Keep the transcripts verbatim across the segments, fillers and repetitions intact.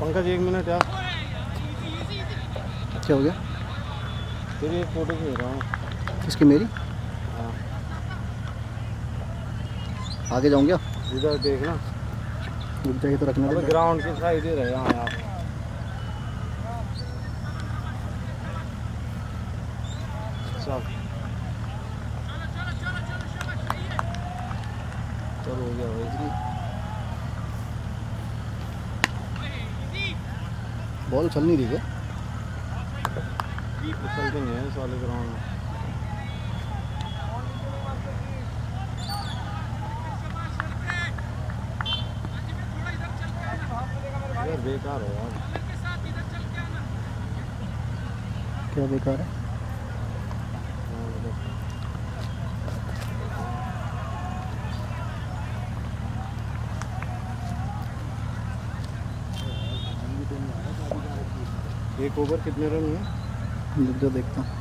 पंकज एक मिनट यार। क्या हो गया? तेरी एक फोटो खींच रहा हूँ। किसकी? मेरी? हाँ। आगे जाऊँ क्या? इधर देखना। रुक जाइए तो रखना। अबे ग्राउंड के साइड ही रहे यहाँ यार। चल चल हो गया भाई। बॉल चल नहीं रही है। चलते नहीं है इस वाले ग्राउंड में। यार बेकार है यार। क्या बेकार है? एक ओवर कितने रन हुए? रुक जा देखता हूँ।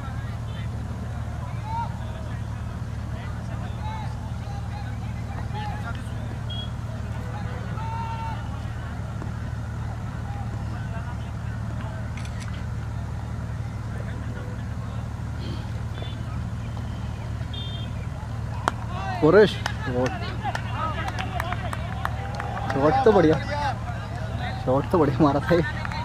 शॉट तो बढ़िया, शॉट तो बढ़िया मारा था ये।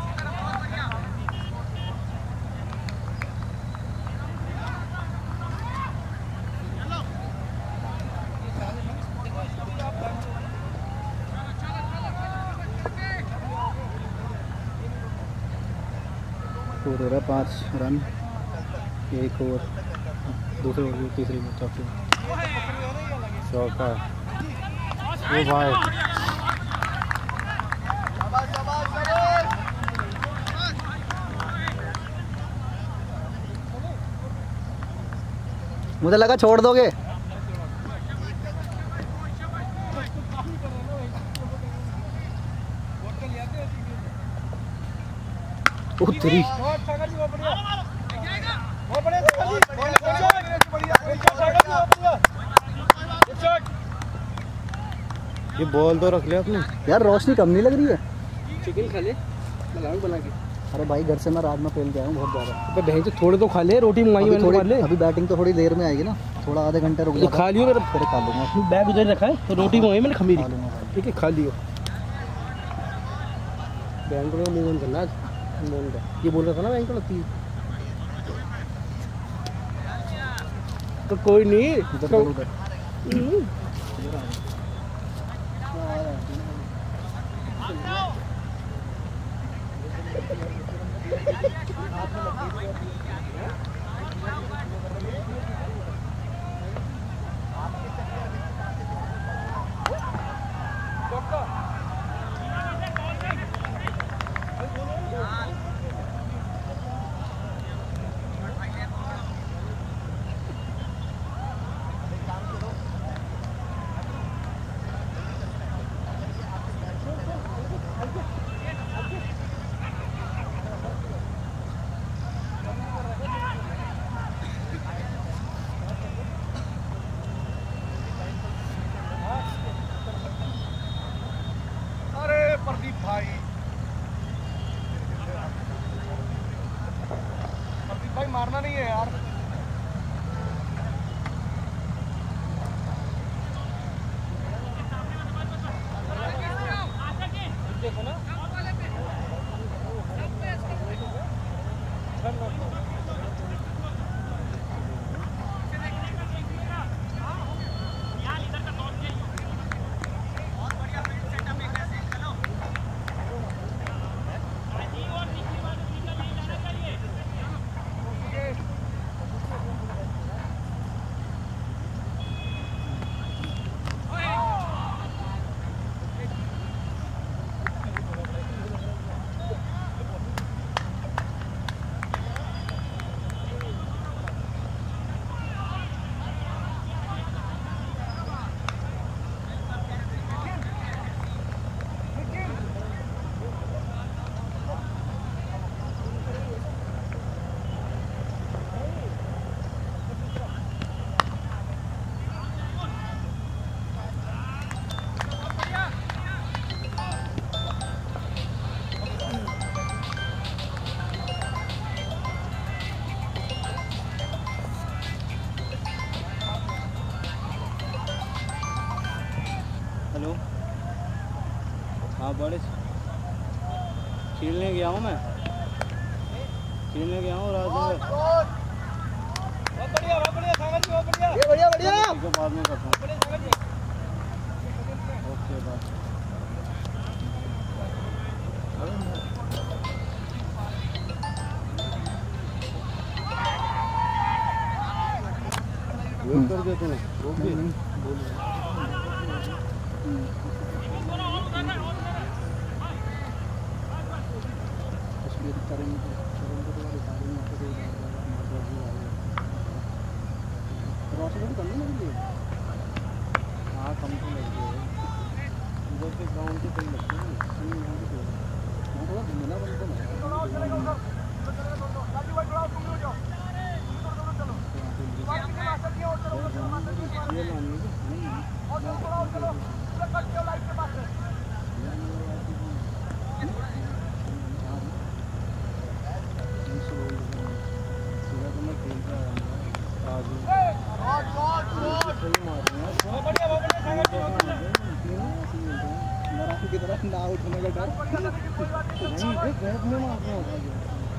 स्कोर हो रहा है पाँच रन एक ओवर, दूसरे ओवर तीसरी में चौथी में चौका। ओ भाई मुझे लगा छोड़ दोगे। उत्तरी ये बॉल तो रख लिया आपने यार। रोशनी कम नहीं लग रही है। चिकन खा ले मैं बना के। अरे भाई घर से मैं राजमा पेल के आया हूँ बहुत ज़्यादा। तो बहन से थोड़े तो खा ले, रोटी मंगाई मैंने थोड़ी, ले। अभी बैटिंग तो थोड़ी देर में आएगी ना, थोड़ा आधे घंटे रुक तो खा लियो। मेरा फिर खा लूँगा। बैग उधर रखा है तो रोटी मंगाई मैंने खमीरी। खा लूँगा। ठीक है खा लियो। बैंक को लेन करना आज मोन का, ये बोल रहा था ना बैंक को लगती है तो कोई नहीं तो, हेलो, हाँ बड़े खेलने गया हूँ मैं, खेलने गया हूँ रात में। बहुत बढ़िया बहुत बढ़िया सागर जी, बहुत बढ़िया ये बढ़िया बढ़िया। ठीक है, बाद में करता हूँ। बढ़िया Sagar ji. Okay bye. Wait कर दिया तूने, रोक दिया। हाँ कम तो लगती है इधर के ग्राउंड के कहीं लगती है। की तरह ना उठने का डर नहीं बैग में मारना होता है।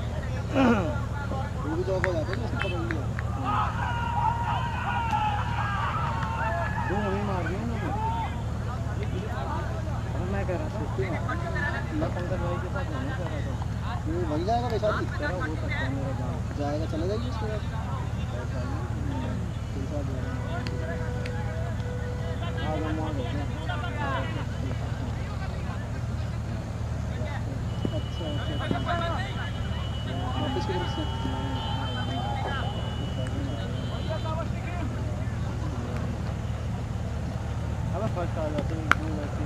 वो भी जॉब हो जाता है उसको पकड़ लिया दो वहीं मार दिया उन्होंने। अब मैं कह रहा था मैं पंकज भाई के साथ नहीं कह रहा था ये वही जाएगा बेचारी तेरा हो सकता है मेरा गाँव जाएगा चले जाएगी उसके बाद आज हम वहाँ गए थे। अच्छा अच्छा ऑफिस की तरफ से अब फर्स्ट आ जाते हैं वैसे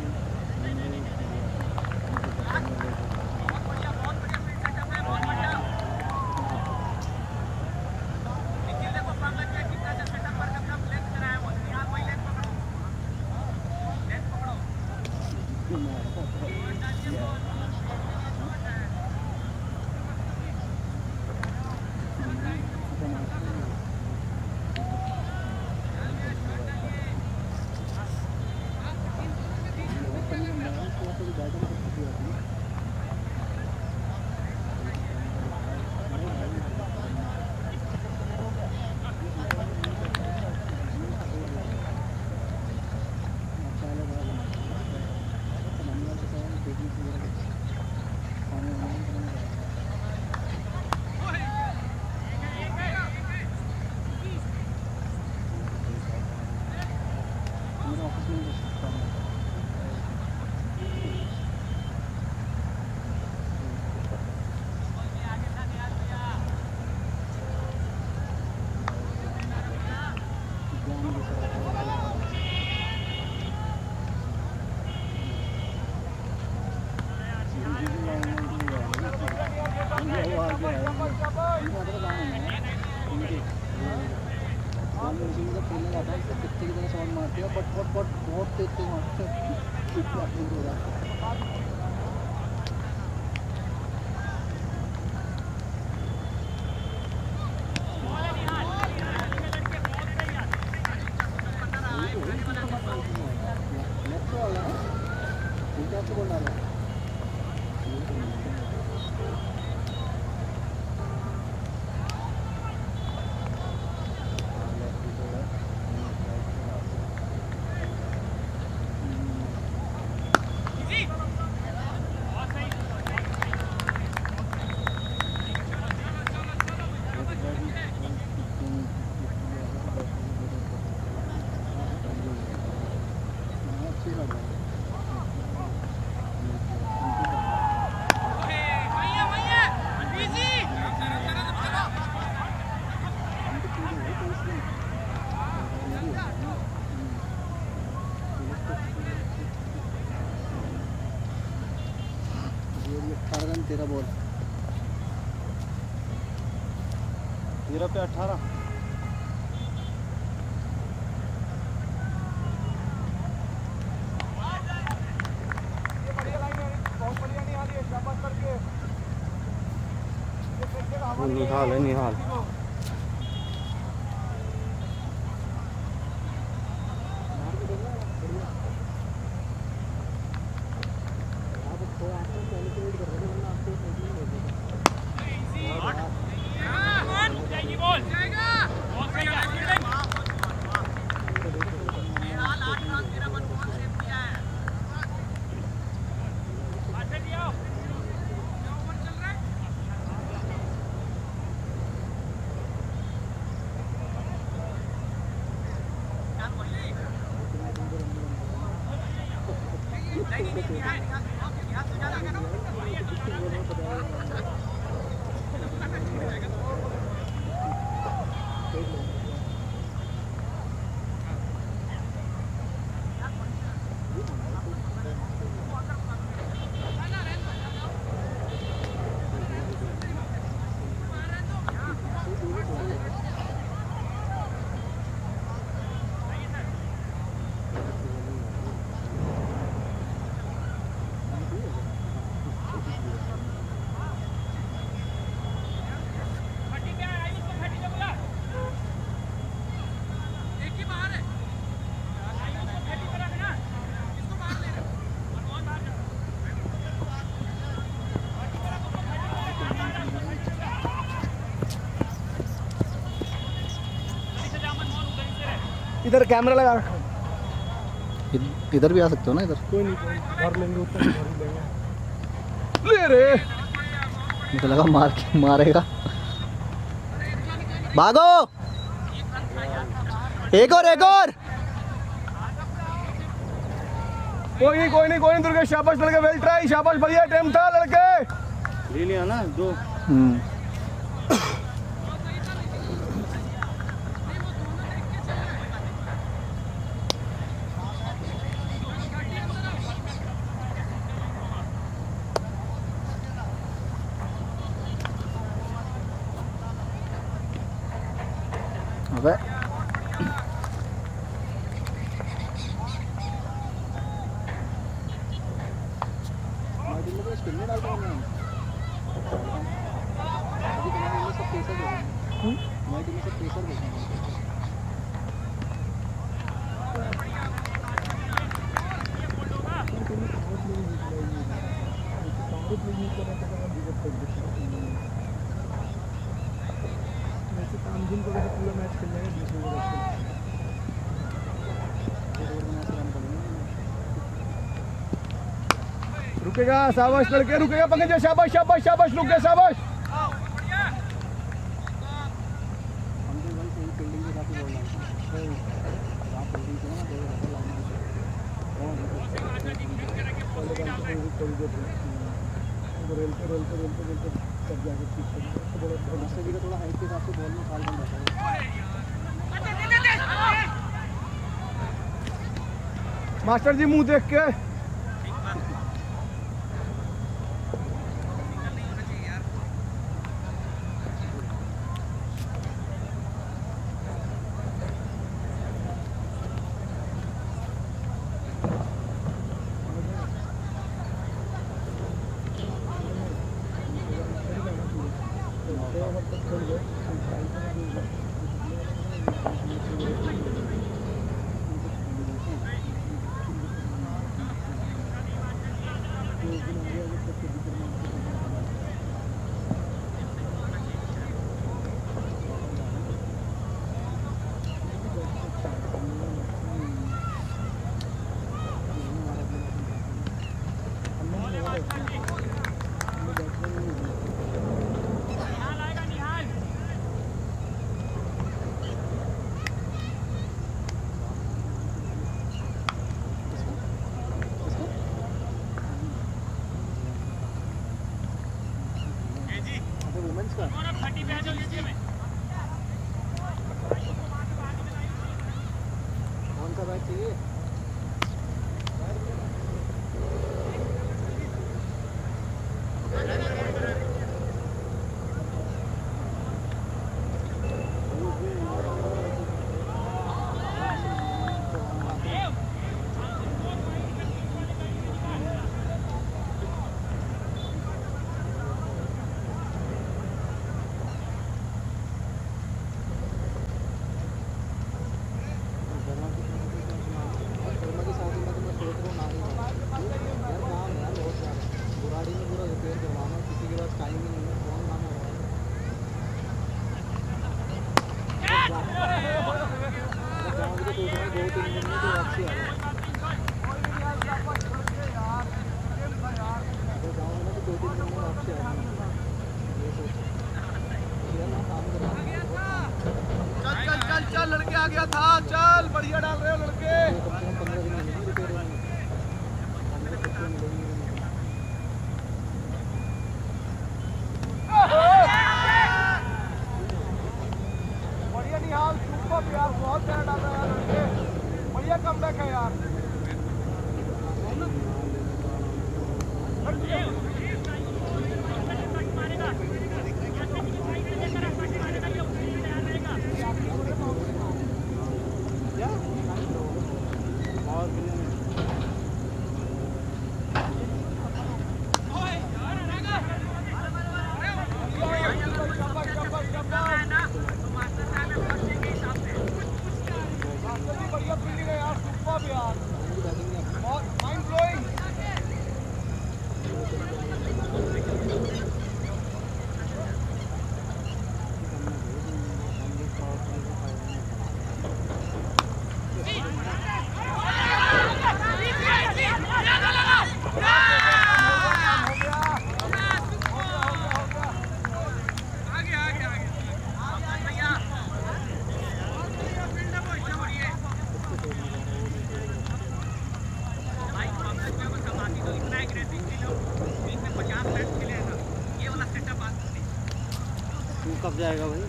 तेरा बॉल तेरह पे अठारह निहाल है निहाल इधर कैमरा लगा रखा। इधर भी आ सकते हो ना, इधर कोई नहीं, भर लेंगे ऊपर भर लेंगे। ले रे, मुझे लगा मार के मारेगा। भागो, एक और एक और। कोई नहीं कोई नहीं कोई नहीं दुर्गेश, शाबाश लड़के, वेल ट्राई, शाबाश, बढ़िया टाइम था लड़के। ले लिया ना दो। हम्म अबे पूरा मैच खेलना है बीस ओवर। रुकेगा, शाबाश लड़के, रुकेगा, पंकज, शाबाश शाबाश शाबाश, रुक गया, शाबाश। थोड़ा हाइट के हिसाब से बॉल में फाल बन जाता है। मास्टर जी मुंह देख के। कौन सा बैट चाहिए? लड़के आ गया था, चल बढ़िया डाल रहे हो लड़के। कब जाएगा भाई?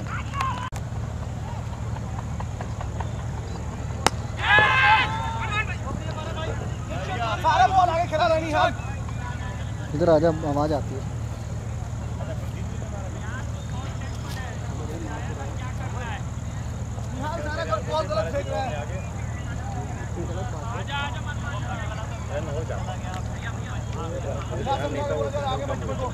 सारा बॉल आगे खेला रहनी है। इधर आजा, आवाज आती है। सारा बॉल गलत फेंक रहा है। आगे मत फेंको।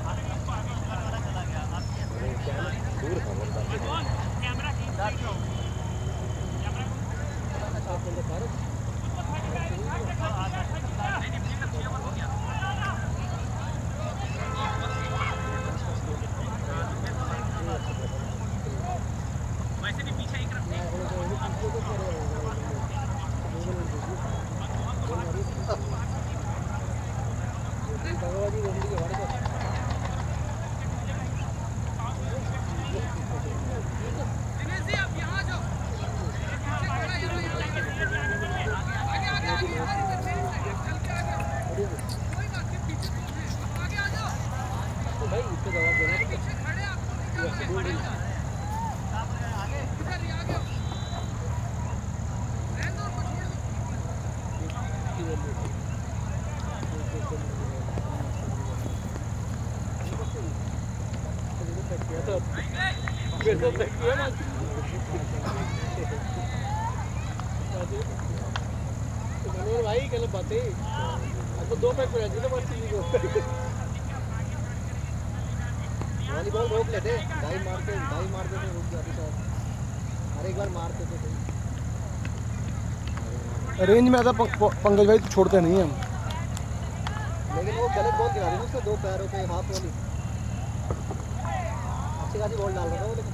वैसे भी पीछे एक रखते हैं। भाई गलत बात है। आपको दो पैक पे तो मत चीज को वाली बॉल रोक लेते, ढाई मार के ढाई मार के रुक जाती शायद। हर एक बार मारते थे। रेंज में आता पंकज भाई तो छोड़ते नहीं हम, लेकिन वो गलत बॉल गिरा दी ना उसको, दो पैरों पे हाथ वाली अच्छी खासी बॉल डाल रहा था वो। लेकिन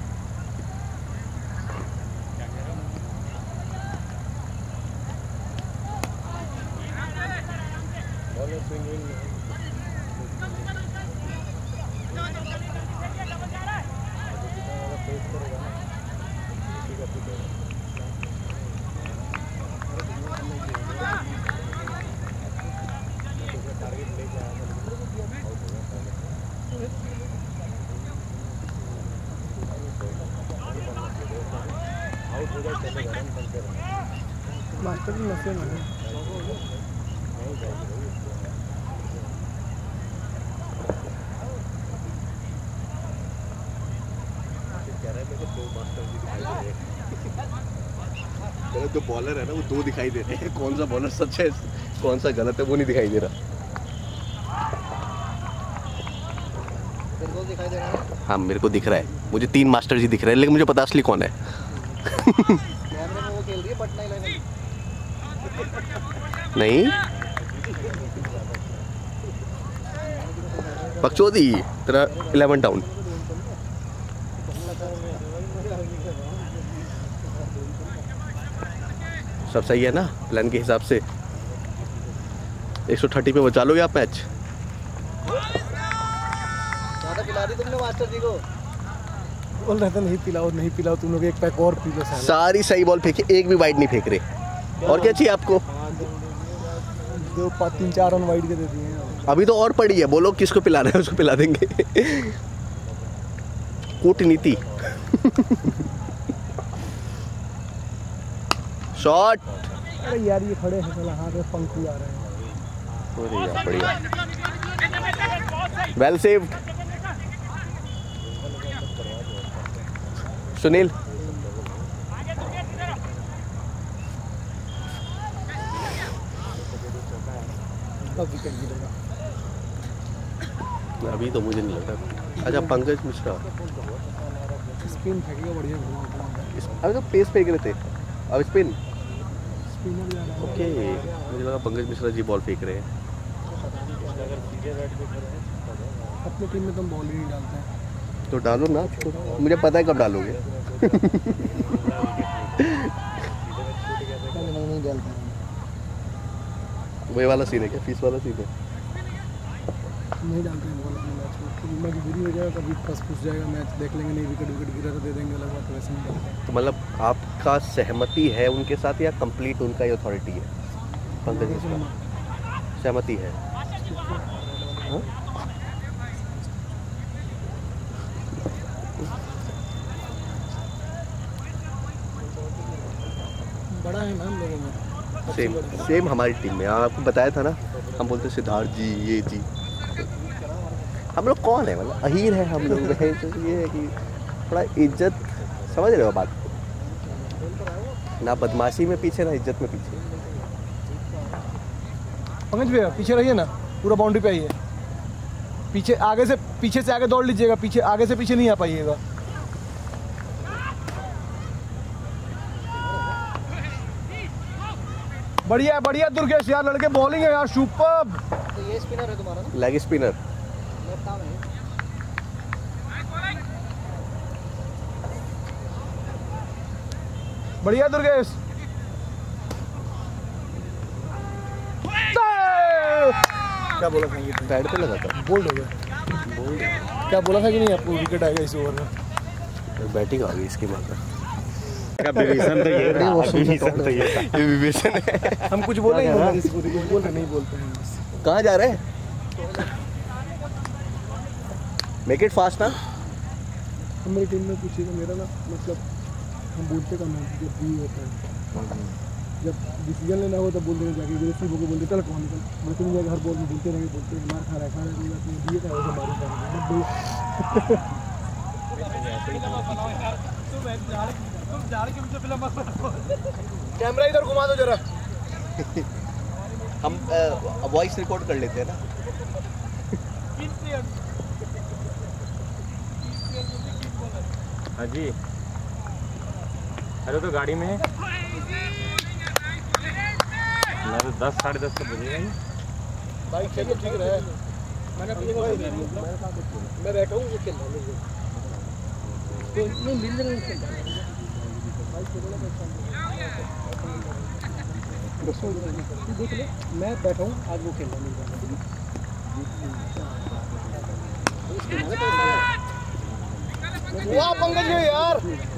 मास्टर की नशे में है। जो बॉलर है ना वो दो दिखाई दे रहे हैं, कौन सा बॉलर सच है कौन सा गलत है वो नहीं दिखाई दे रहा। दिखाई दे रहा है। हाँ मेरे को दिख रहा है, मुझे तीन मास्टर जी दिख रहे हैं, लेकिन मुझे पता असली कौन है। कैमरे में वो खेल रही है पटना इलेवन। नहीं बकचोदी तेरा इलेवन टाउन। सब सही है ना प्लान के हिसाब से? एक सौ तीस पे बचा लोगे आप मैच? ज़्यादा पिला दी तुमने मास्टर जी को। बोल रहे थे नहीं पिलाओ नहीं पिलाओ, तुम लोग एक पैक और पी लो। सारी सही बॉल फेंकी, एक भी वाइड नहीं फेंक रहे। और क्या चाहिए आपको? दो तीन चार रन वाइड के दे दिए। अभी तो और पड़ी है, बोलो किसको पिलाना है उसको पिला देंगे। कूटनीति। शॉट। अरे यार ये खड़े हैं साला, हाथ में पंखी आ रहे हैं। अरे यार बढ़िया, वेल सेव्ड सुनील। अब विकेट गिरेगा। अभी तो मुझे नहीं लगता। अच्छा पंकज मिश्रा स्पिन फेंकेगा बढ़िया। इस- अभी तो पेस फेंक रहे थे, अब स्पिन। स्पिनर जा रहा है। ओके मुझे लगा पंकज मिश्रा जी बॉल फेंक रहे हैं। अपनी टीम में तो हम बॉल ही नहीं डालते हैं। तो डालो ना, तो मुझे पता है कब डालोगे। नहीं डालते हैं। वही वाला सीन है क्या, फीस वाला सीन है? नहीं डालते हैं बॉल अपने मैच में। कभी मैच बुरी हो जाएगा, कभी फंस फंस जाएगा मैच, देख लेंगे नहीं विकेट विकेट गिरा तो दे देंगे, अलग बात। वैसे नहीं डालते। तो मतलब आपका सहमति है उनके साथ या कंप्लीट उनका ही अथॉरिटी है? पंकज मिश्रा सहमति है। हाँ? बड़ा है ना हम लोगों में। सेम सेम हमारी टीम में आपको बताया था ना, हम बोलते सिद्धार्थ जी ये जी। हम लोग कौन है, मतलब अहीर है हम लोग में। तो ये है कि थोड़ा इज्जत, समझ रहे हो बात? ना बदमाशी में पीछे ना इज्जत में पीछे। पंकज भैया पीछे रहिए ना, पूरा बाउंड्री पे आइए। पीछे आगे से पीछे से आगे दौड़ लीजिएगा, पीछे आगे से पीछे नहीं आ पाइएगा। बढ़िया बढ़िया दुर्गेश यार, लड़के बॉलिंग है यार, सुपर्ब। तो ये स्पिनर है तुम्हारा ना? Leg spinner. लेफ्ट आर्म है। बढ़िया दुर्गेश। क्या बोला था? पैड पे लगा था, बोल्ड हो गया। क्या बोला था कि नहीं आपको विकेट आएगा इस ओवर में? बैटिंग आ गई इसकी माता। विवेचन तो ये था, विवेचन तो ये था। ये विवेचन है। हम कुछ बोले ही नहीं, किसी को कुछ बोल रहे नहीं बोलते हैं। कहाँ जा रहे हैं? मेक इट फास्ट ना। हमारी टीम में पूछिएगा, मेरा ना मतलब हम बोलते कम है, जब भी होता है जब डिसीजन लेना हो तब बोल देना, जाके विदेशी को बोलते चल कौन निकल। मैं तो नहीं जाकर हर बॉल में बोलते रहेंगे, बोलते हैं मार खा रहा है, खा रहा है, कोई बात नहीं, दिए का वैसे मारी खा रहा है। कैमरा इधर घुमा दो जरा। हम वॉइस रिकॉर्ड कर लेते हैं ना। हाँ जी, अरे तो गाड़ी में है। मैं तो दस साढ़े दस तो बजेगा ही। भाई खेलो ठीक रहे। मैंने अपने मैं बैठा हूँ, वो खेल रहा हूँ। नहीं मिल रहा है खेल रहा है। देख ले, मैं बैठा हूँ, आज वो खेल रहा वाह पंकज जी यार,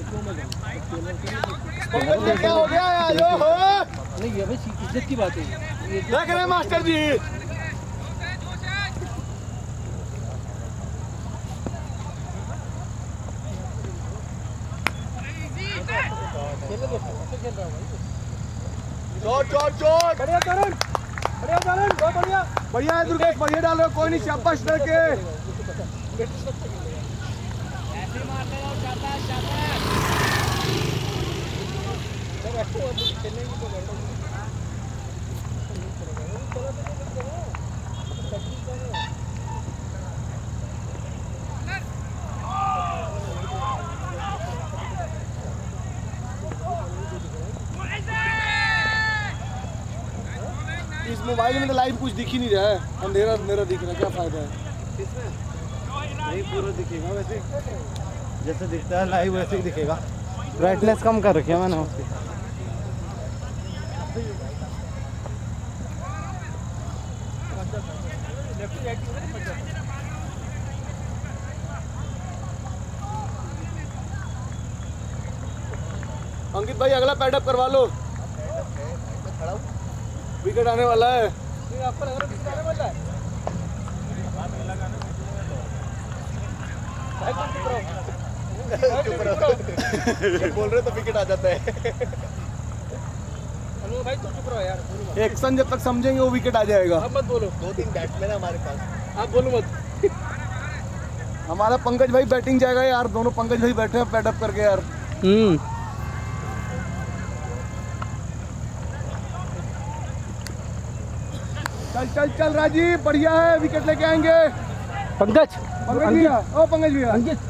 पंकज जी क्या हो गया यार? यो हो नहीं, ये भाई इज्जत की बात है। ये देख रहे हैं मास्टर जी। चोट चोट चोट। बढ़िया करण, बढ़िया करण, बहुत बढ़िया। बढ़िया है दुर्गेश, बढ़िया डाल रहे हो, कोई नहीं, शाबाश लड़के। इस मोबाइल में तो लाइव कुछ दिख ही नहीं रहा है, अंधेरा अंधेरा दिख रहा है, क्या फायदा है? नहीं पूरा दिखेगा वैसे, जैसे दिखता है लाइव वैसे ही दिखेगा। ब्राइटनेस कम कर रखी है मैंने उसकी। अंकित भाई अगला पैडअप करवा लो, विकेट आने वाला है। आपको लग रहा है विकेट आने वाला है? बोल रहे तो विकेट आ जाता है। हेलो भाई तुम चुप रहो यार, एक्शन जब तक समझेंगे वो विकेट आ जाएगा। अब मत बोलो, दो तीन बैट्समैन है हमारे पास, आप बोलो मत। हमारा पंकज भाई बैटिंग जाएगा यार, दोनों पंकज भाई बैठे हैं पैडअप करके यार। हम्म चल चल चल राजीव, बढ़िया है, विकेट लेके आएंगे। पंकज पंकज भैया, ओ पंकज भैया, अंकित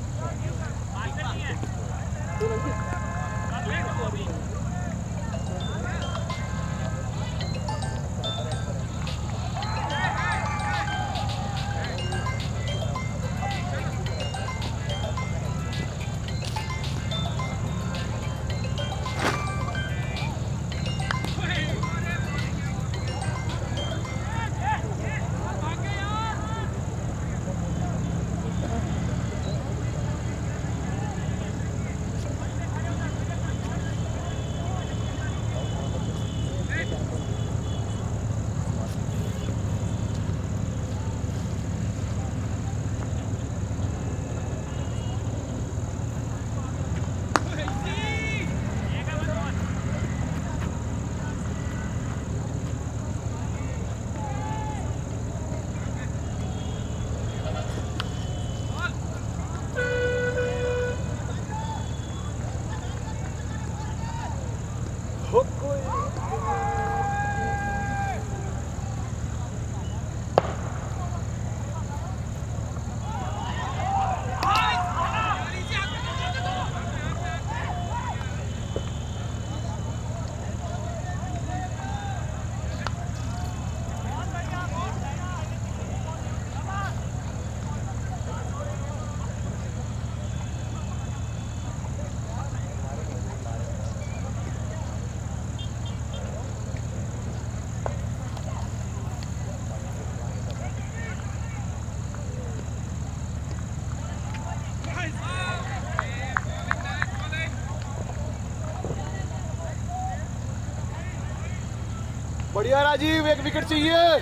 बढ़िया राजीव, एक विकेट चाहिए।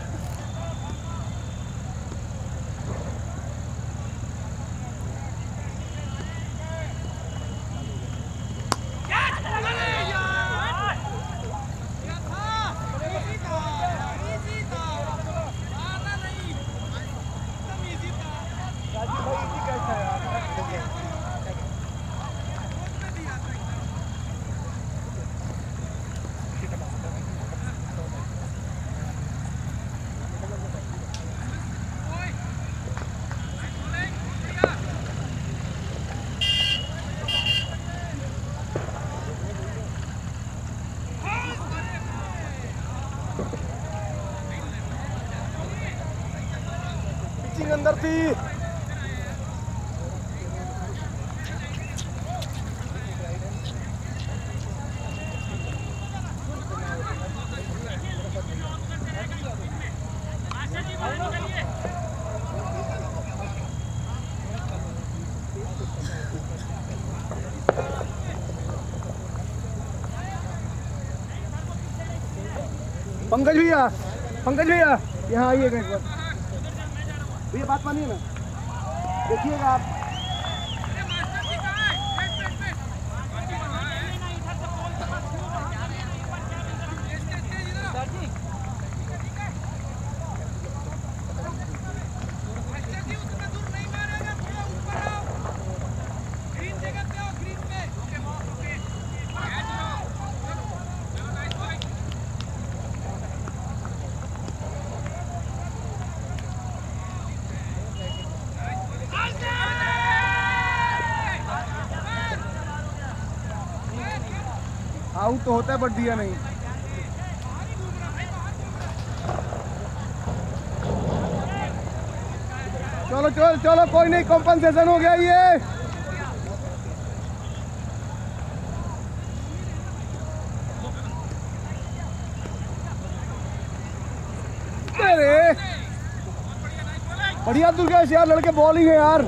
पिचिंग अंदर थी। पंकज भैया, पंकज भैया यहाँ आइएगा एक बार। भैया बात मानिए ना, देखिएगा आप। आउट तो होता है बट दिया नहीं। चलो चलो चलो, कोई नहीं, कॉम्पनसेशन हो गया ये। अरे बढ़िया दुर्गेश यार, लड़के बॉलिंग है यार।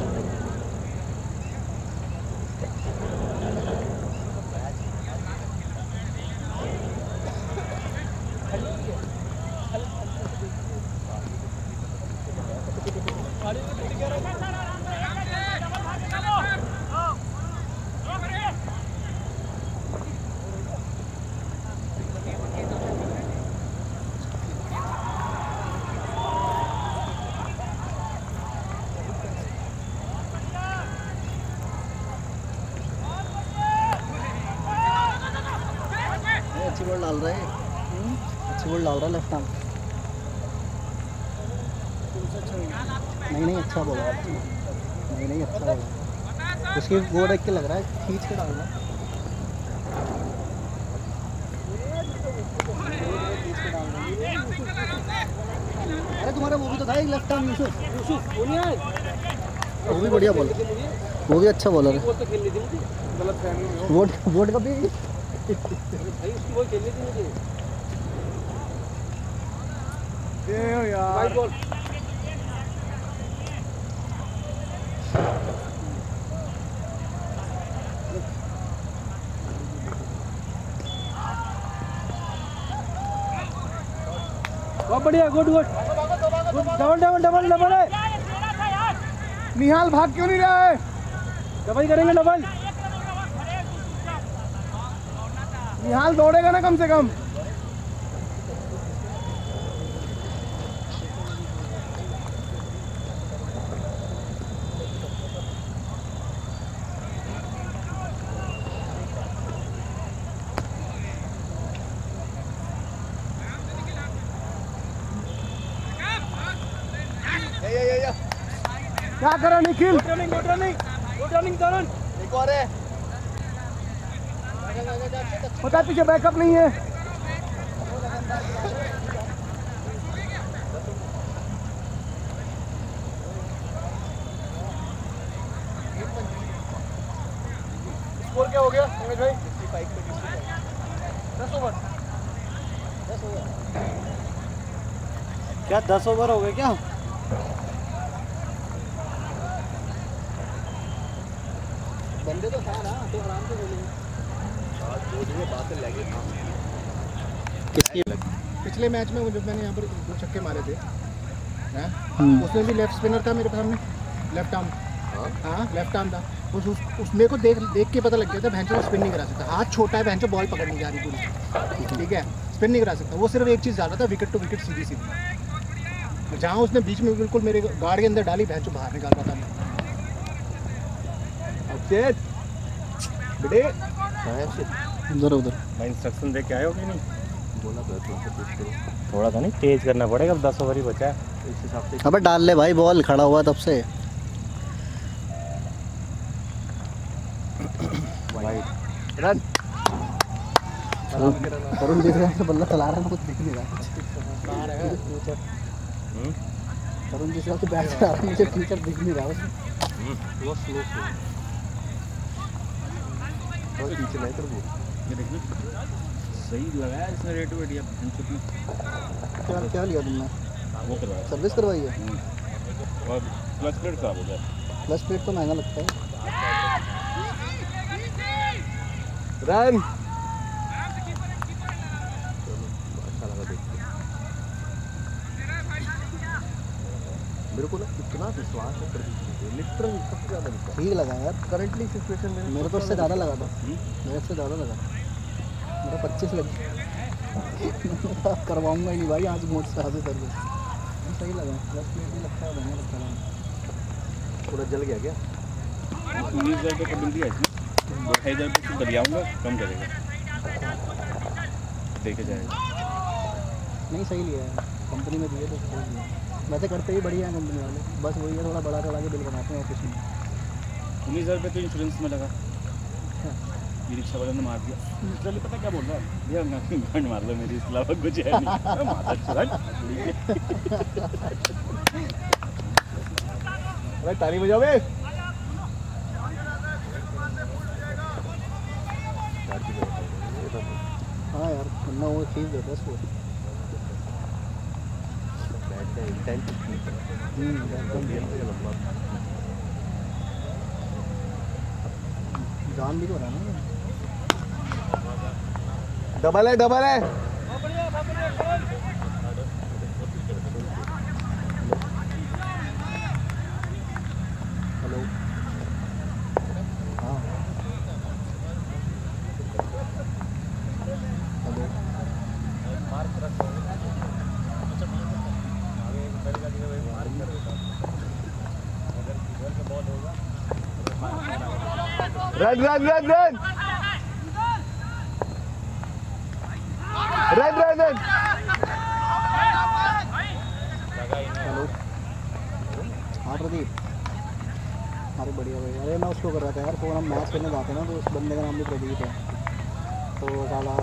अच्छी बॉल डाल रहा है, अच्छी बॉल डाल रहा है लेफ्ट आर्म। नहीं नहीं अच्छा बोला नहीं नहीं अच्छा बोला उसकी वो देख के लग रहा है खींच के डालना अरे तुम्हारा वो भी तो था एक लेफ्ट आर्म यूसुफ यूसुफ वो नहीं आए वो भी बढ़िया बॉलर वो भी अच्छा बॉलर है वोट वोट का भी भाई उसकी बॉल खेलनी थी मुझे ये यार बॉल बहुत बढ़िया good good double double double double है निहाल भाग क्यों नहीं रहा है? डबल करेंगे डबल निहाल दौड़ेगा ना कम से कम। क्या करा Nikhil? Good running good running good running Tarun एक और है पता है पीछे बैकअप नहीं है। स्कोर क्या हो गया अंगद भाई? दस ओवर दस ओवर क्या दस ओवर हो गए क्या? बंदे तो था ना तो आराम से बोलेंगे बातें लगी किसकी पिछले मैच में जब मैंने यहाँ पर दो छक्के मारे थे हैं उसमें भी लेफ्ट स्पिनर था मेरे सामने लेफ्ट आर्म हाँ लेफ्ट आर्म था उस उस, उस मेरे को देख देख के पता लग गया था भैंचो स्पिन नहीं करा सकता हाथ छोटा है भैंचो बॉल पकड़ नहीं जा रही पूरी ठीक है स्पिन नहीं करा सकता वो सिर्फ एक चीज़ डाला था विकेट टू विकेट सीधी सीधी जहाँ उसने बीच में बिल्कुल मेरे गार्ड के अंदर डाली भैंचो बाहर निकाल रहा था उधर उधर भाई इंस्ट्रक्शन दे के आए हो कि नहीं? बोला तो थोड़ा सा नहीं तेज करना पड़ेगा अब दस ओवर ही बचा है इस हिसाब से। अबे डाल ले भाई बॉल खड़ा हुआ तब से रन तरुण देख रहा है बल्ला चला रहा है कुछ दिख नहीं रहा तरुण जिस हिसाब से बैट चला रहा है मुझे फ्यूचर दिख नहीं रहा उसमें स्लो स्लो और पीछे नहीं कर वो ये देखिए सही लगाया इसने रेट वेट या क्या क्या लिया तुमने वो करवाया सर्विस करवाई है और क्लच प्लेट खराब हो गया। प्लस प्लेट तो महंगा लगता है रन अच्छा लगा देख के मेरे को ना इतना विश्वास है प्रदीप पे लिटरली सबसे ज़्यादा विश्वास ठीक लगा यार करंटली सिचुएशन में मेरे को उससे ज़्यादा लगा था मेरे से ज़्यादा लगा मेरा पच्चीस लग करवाऊंगा ही नहीं भाई आज मोड से आगे सर्विस सही लगा प्लस प्लेट भी लगता है बढ़िया लगता है थोड़ा जल गया क्या उन्नीस हज़ार रुपये का बिल दिया इसने दो ढाई हज़ार रुपये तो दलियाऊँगा कम करेगा देखे जाएगा नहीं सही लिया है कंपनी में दिए तो सही लिया वैसे करते ही बढ़िया है कंपनी वाले बस वही है थोड़ा बड़ा चढ़ा के बिल बनाते हैं ऑफिस में उन्नीस हज़ार रुपये तो इंश्योरेंस में लगा ये रिक्शा वाले ने मार दिया चलिए पता क्या बोल रहा है भैया घंट मार लो मेरी इस अलावा कुछ है नहीं माता चुरा अरे ताली बजाओ बे। हाँ यार वरना वो खींच देता है स्कोर जान भी तो रहा ना डबल है डबल है हेलो हाँ hello run run run run run run run hello show कर रहा था यार, फोन हम मैच करने जाते हैं ना, तो उस बंदे का नाम भी प्रदीप है, तो साला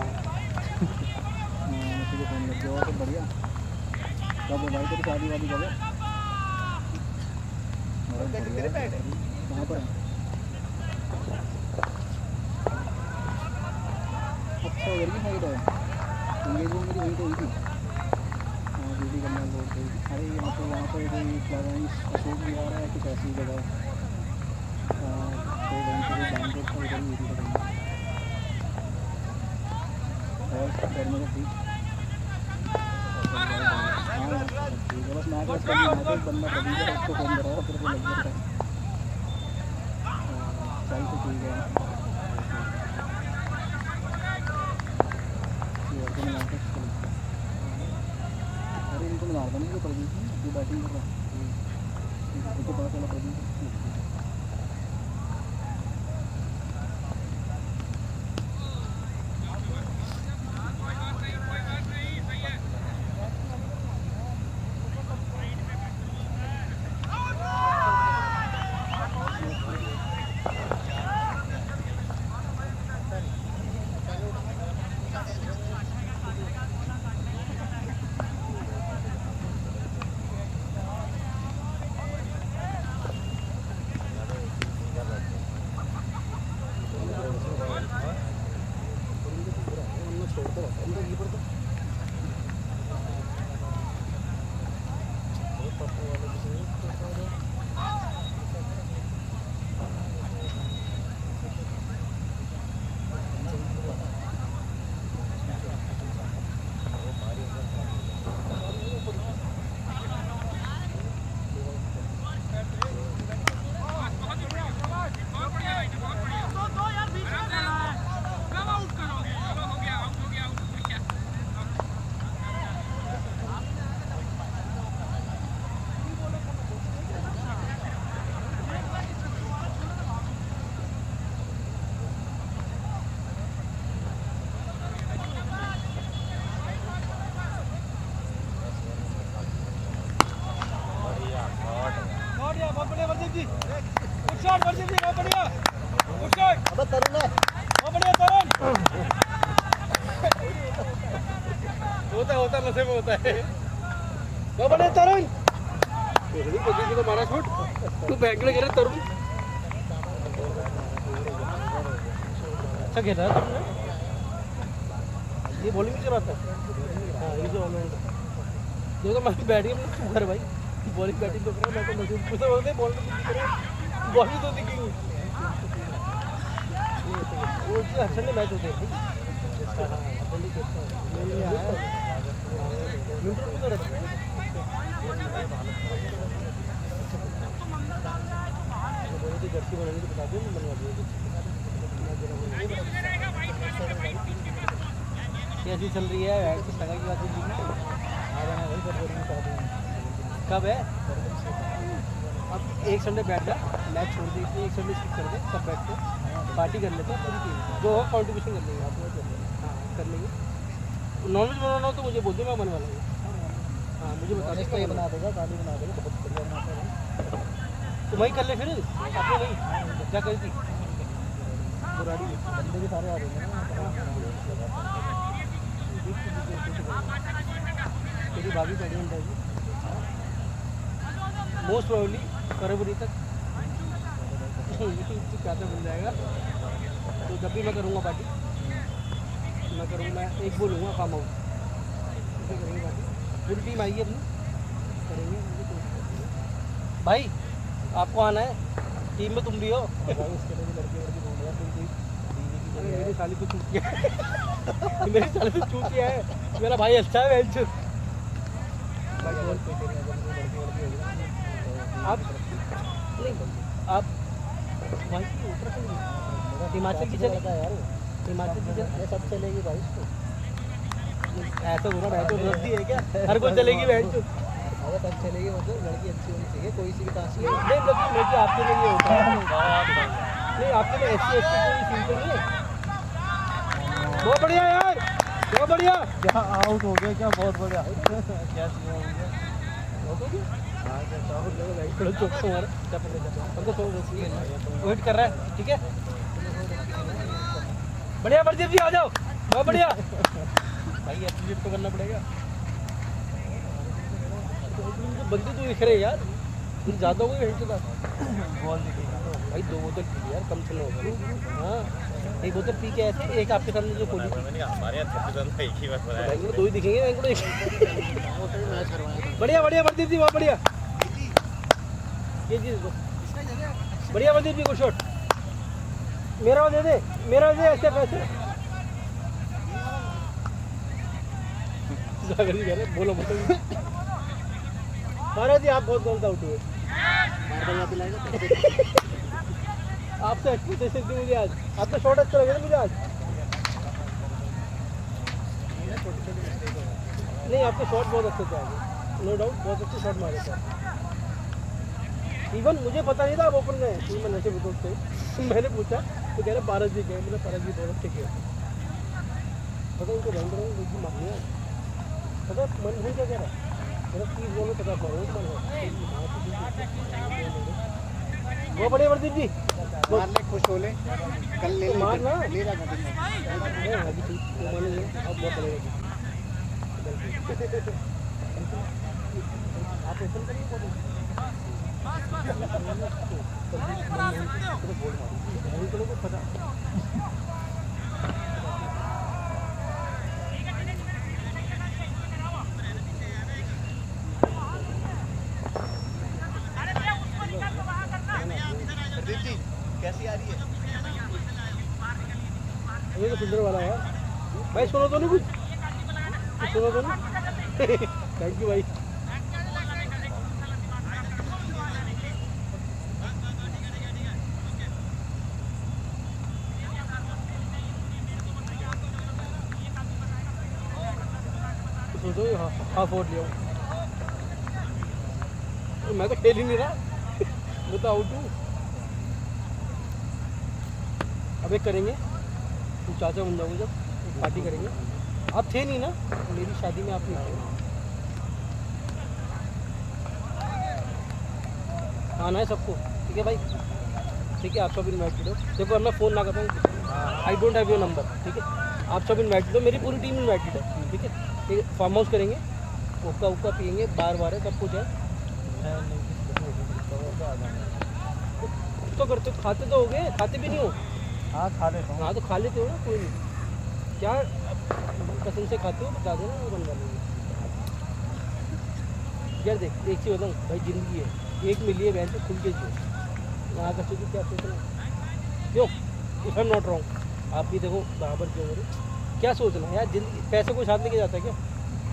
मुझे फ़ोन कर दिया तो बढ़िया। कब भाई तेरी शादी वादी कब है? कहाँ पर है? अच्छा उधर की साइड है, एंगेजमेंट मेरी वहीं पे हुई थी। हाँ ड्यूटी करना बोल रही। अरे यहाँ पे यहाँ पे कोई फ्लावर्स अशोक विहार है कुछ ऐसी जगह, तो वहीं पर बैंगलोर का उधर हुई थी करना। और घर में ठीक ठीक है, बस मैं तो उसका मैं तो एक बंदा कभी भी उसको फ़ोन कर रहा था, फिर वो लग गया था। चल तो ठीक है, अरे इनको मिला था नहीं, प्रदीप जो बैटिंग कर रहा है, उनको पता चला प्रदीप। होता होता नशे में होता है। वो बड़े तरुण किसी को मारा शॉट, तू फेंकने गिरे तरुण। अच्छा खेल रहा है तुमने, ये बॉलिंग भी कराता है। हाँ ये जो देखो मैं बैटिंग में चुप कर भाई, बॉलिंग बैटिंग तो कर मैं तो मशीन पूछा बोलते बॉल तो दिख रहा है, बॉलिंग तो दिखेगी। वो अच्छा नहीं मैच होते हैं जर्सी बनाने को बता दो, बनवा दो। कैसी चल रही है सगा की बात? कब है? अब एक संडे बैठ जा, मैच छोड़ दी, एक संडे स्किप कर दे, सब बैठ के पार्टी कर लेते हैं पूरी टीम, जो हो कॉन्ट्रीब्यूशन कर लेंगे आप। हाँ कर लेंगे। नॉनवेज बनाना हो तो मुझे बोल दो, मैं बनवा लूँगा। हाँ मुझे बता दें, ये बना देगा, गाली बना देगा, बहुत बढ़िया बनाता है। तो वही कर ले फिर, आपने वही क्या करी थी बुराड़ी, बंदे भी सारे आ रहे हैं ना। तेरी भाभी प्रेगनेंट है मोस्ट प्रोबेबली फरवरी तक क्या तो मिल जाएगा। तो जब भी मैं करूँगा पार्टी, मैं करूँगा, मैं एक बोलूँगा फार्म हाउस करेंगे पार्टी, पूरी टीम आई है अपनी, करेंगे भाई। आपको आना है टीम में, तुम भी हो। इसके लिए भी लड़के लड़की बोल रहा है, मेरी साली को चूक किया है मेरी साली को चूक किया है, मेरा भाई अच्छा है। आप नहीं आप भाई हिमाचल की चलेगी यार, हिमाचल की चल सब चलेगी भाई। इसको ऐसा हो रहा है तो रद्दी है क्या? हर कोई चलेगी बहन चो, अगर सब चलेगी मतलब लड़की अच्छी होनी चाहिए, कोई सी भी कास्ट नहीं। नहीं लड़की आपके लिए नहीं होता है, नहीं आपके लिए एस सी एस टी कोई सीन तो नहीं है। बहुत बढ़िया यार, बहुत बढ़िया। क्या आउट हो गया क्या? बहुत बढ़िया क्या सीन हो गया। वेट कर रहा है, ठीक है। बढ़िया प्रदीप जी, आ जाओ, बहुत बढ़िया। भाई एप्लीकेट तो करना पड़ेगा। बंदे तो दिख रहे यार, तुम ज़्यादा हो गए हेड के पास। बॉल दिखेगा भाई, दो बोतल पी यार, कम से कम। हाँ, एक बोतल पी के ऐसे, एक आपके सामने जो खोली। हमारे यहाँ एक ही बात बताया, दो ही दिखेंगे। बढ़िया बढ़िया प्रदीप जी, बहुत बढ़िया। ये चीज़ दो बढ़िया प्रदीप जी को शॉट। मेरा दे दे, मेरा दे, ऐसे पैसे। सागर जी कह रहे बोलो बोलो। महाराज जी आप बहुत गलत आउट हुए। आपसे एक्सपेक्टेशन थी मुझे आज, आपका शॉट अच्छा लगे ना मुझे आज। नहीं, आपके शॉट बहुत अच्छे थे आज, नो डाउट, बहुत अच्छे शॉट मारे थे। इवन मुझे पता नहीं था आप ओपन गए, तो मैं नशे बुजुर्ग थे। मैंने पूछा तो कह रहे पारस जी गए, मैंने पारस जी बहुत अच्छे किए। पता उनको रंग रंग मारनी है, पता मन भूल क्या कह रहा है, मेरा तीस बोलो पचास मारो मन है। वो बड़े प्रदीप जी मार ले, खुश हो ले, कल ले ले, मारना ले जा कर नहीं अभी ठीक तो माने नहीं, अब बहुत पड़ेगा। आप ओपन करिए बोल पता कैसी आ रही है? ये तो सुंदर वाला है भाई। सुनो तो नहीं कुछ, सुनो तो नहीं। थैंक यू भाई। सोचो हाफ आउट लिया, मैं तो खेल ही नहीं रहा, मैं तो आउट हूँ। अब एक करेंगे, तुम चाचा बन जाओगे जब पार्टी करेंगे। आप थे नहीं ना मेरी शादी में, आप नहीं थे। आना है सबको, ठीक है भाई, ठीक है। आप सब इन्वाइटेड हो। देखो मैं फ़ोन ना करता हूँ, I don't have your number, ठीक है। आप सब इन्वाइटेड हो, मेरी पूरी टीम इन्वाइटेड है, ठीक है। ठीक है, फार्म हाउस करेंगे, ओका उक्का पियेंगे, बार बार है, सब कुछ है। तो करते खाते तो हो गए, खाते भी नहीं हो। हाँ खा लेता हूँ। हाँ तो खा लेते हो ना, कोई नहीं। क्या पसंद से खाते हो बता देना, वो बनवा लेंगे। यार देख एक चीज़ बताऊँ भाई, ज़िंदगी है एक मिली है, बहन से खुल के जियो। यहाँ का सोचो क्या सोचना क्यों, if I am not wrong. आप भी देखो बराबर क्यों हो रहे, क्या सोचना यार, जिंदगी पैसे को साथ लेके जाता है क्या?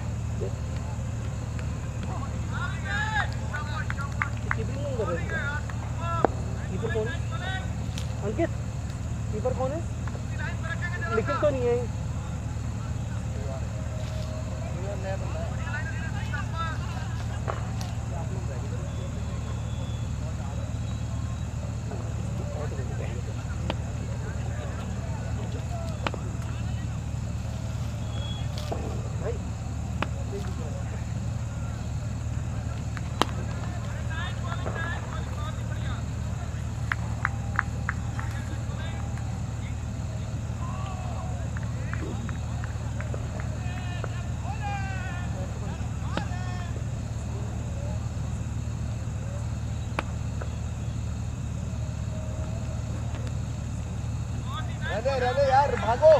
कीपिंग कौन कर रहे हैं? कीपर कौन है? अंकित कीपर कौन है? निखिल तो नहीं है। रहने रहने यार, भागो।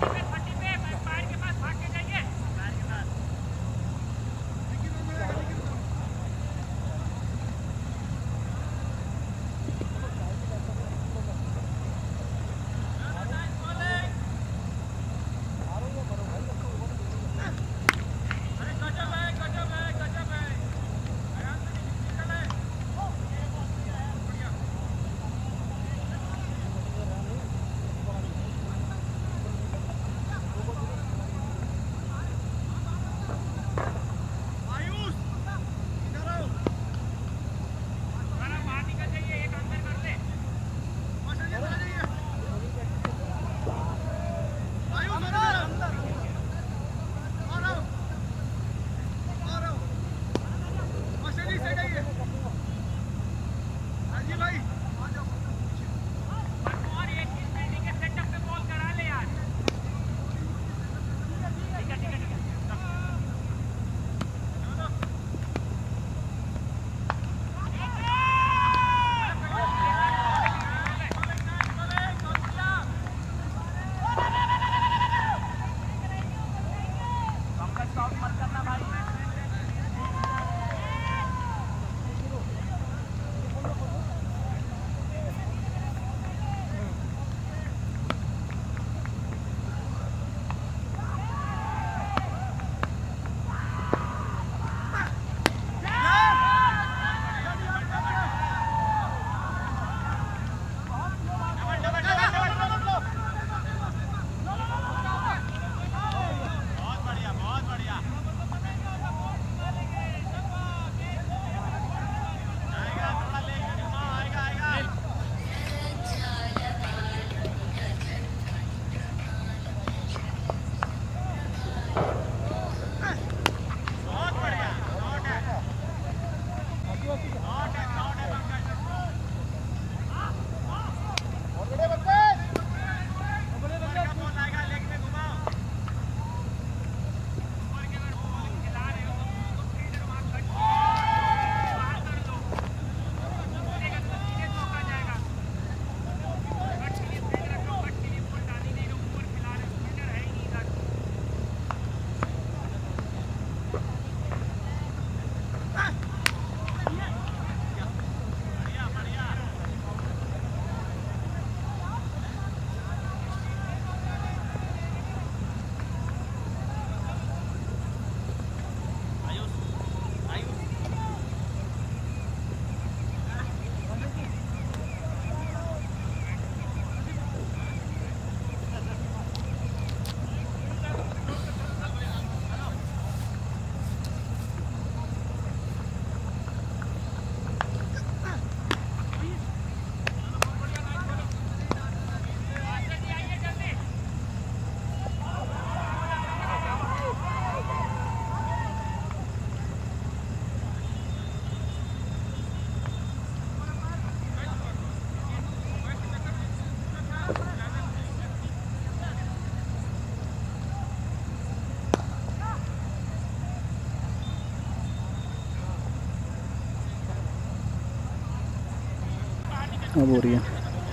अब हो रही है।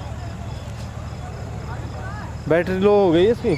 बैटरी लो हो गई इसकी।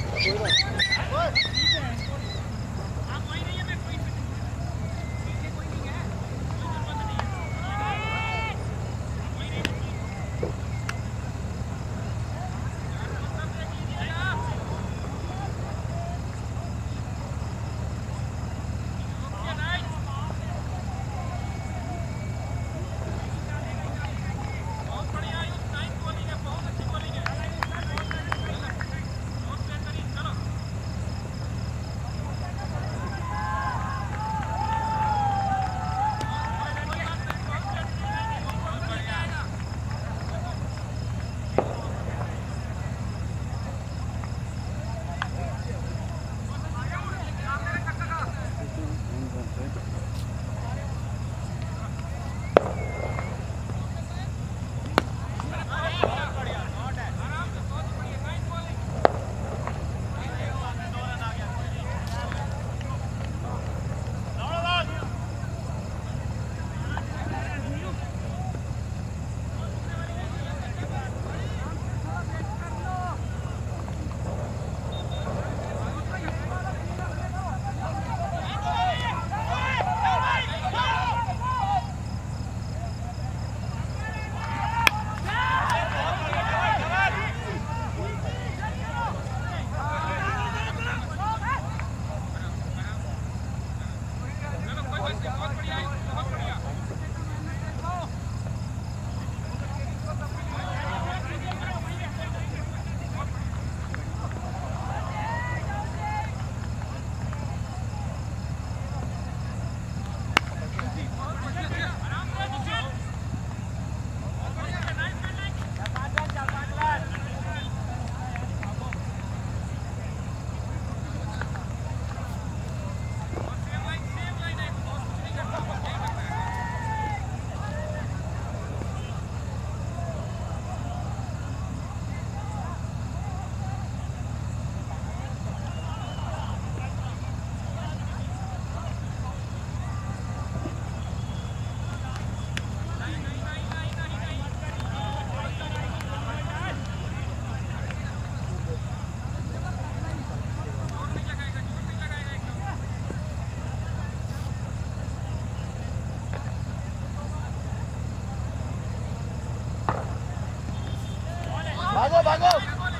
भागो भागो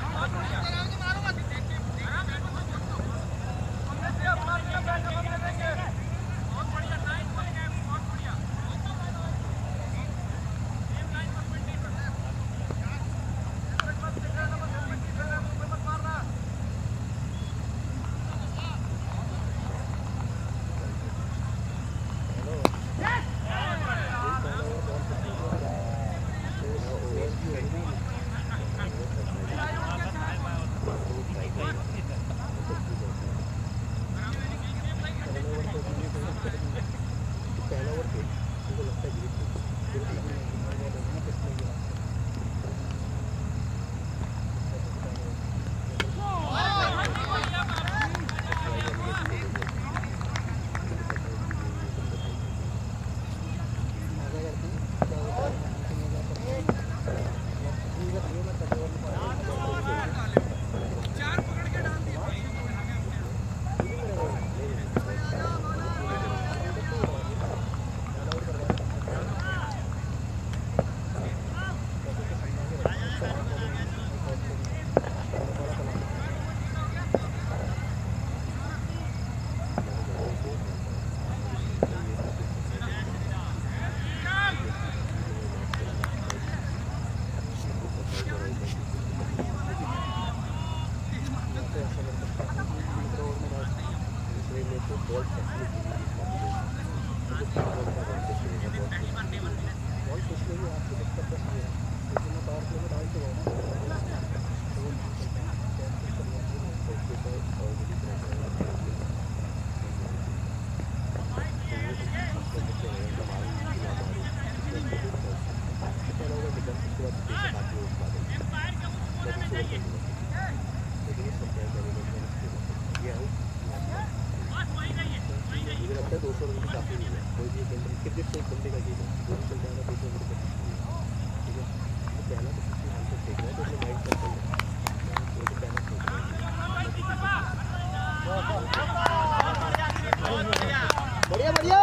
बढ़िया बढ़िया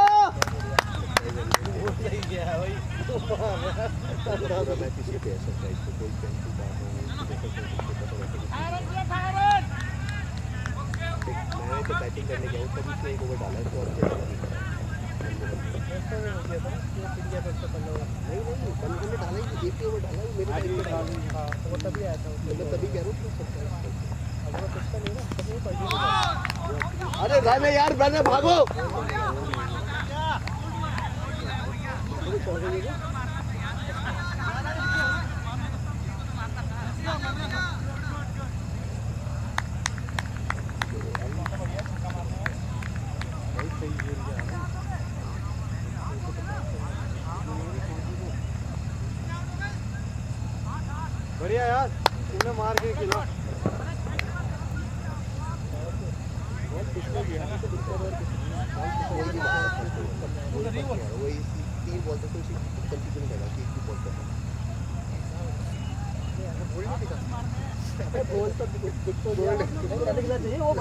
मैं किसी पे ऐसा कोई पेंसिल मैंने तो बैटिंग करने गया तब उसने एक ओवर डाला तो अच्छे नहीं नहीं बंदे ने डाला ही एक ही ओवर डाला मेरे टाइम पे डाला वो तभी आया था मतलब तभी कह रहा हूँ अरे रन है यार रन है भागो बढ़िया यार तुमने मार के खिला वही तीन बॉल तक तो उसी कंफ्यूजन रहेगा कि एक बॉल पर बोल तो चाहिए वो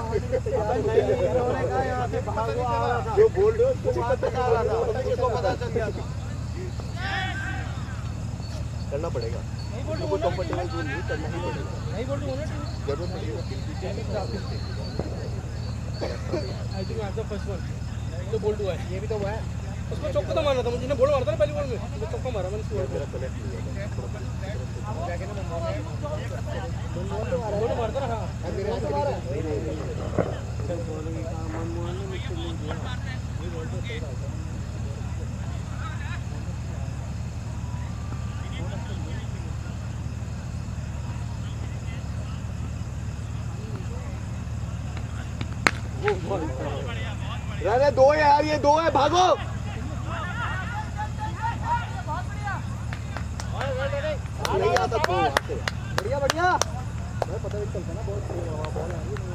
जो बोल रहे हो उसको पता चल गया करना पड़ेगा वो कंफर्टेबल जोन नहीं करना ही पड़ेगा नहीं बोल जरूरत नहीं आई थिंक आज द फर्स्ट वन तो बोल हुआ है ये भी तो हुआ है उसको चौका तो मारना था मुझे बोल मारता ना पहली बॉल में तो चौका मारा मैंने स्कोर मेरा कनेक्ट नहीं हुआ क्या कहना मैं दोनों मारता ना हां मेरे हाथ से मारा नहीं नहीं चल बॉलिंग का मनमोहन ने मुझसे नहीं दिया ये बॉल तो सही रहा रन है दो है यार ये दो है भागो नहीं आता तो बढ़िया बढ़िया मैं पता नहीं चलता ना बहुत बॉल आ रही है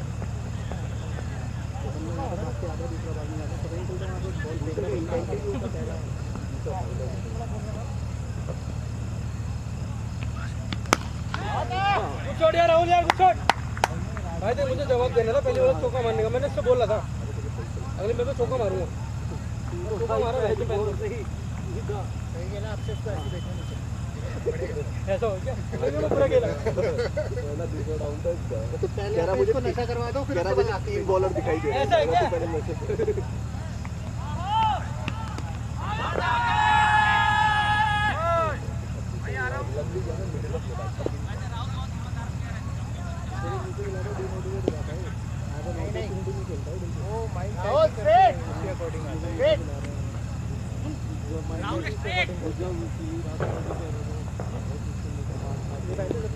दूसरा बाल नहीं आता पता नहीं चलता कुछ छोड़ यार राहुल यार कुछ छोड़ भाई देख मुझे जवाब देना था पहले वाला चौका मारने का मैंने इससे बोला था अगले मैं तो चौका मारूंगा चौका मारा है तो पहले से ही सही है ना आपसे इसको ऐसे देखना नहीं चाहिए ऐसा हो क्या मैंने पूरा खेला पहला दूसरा डाउन था इसका तो पहले कह रहा आप मुझे इसको नशा करवा दो फिर कह रहा उसके मुझे बाद तीन बॉलर दिखाई दे रहे ऐसा है हैं। क्या? तो पहले नशे स्ट्रेट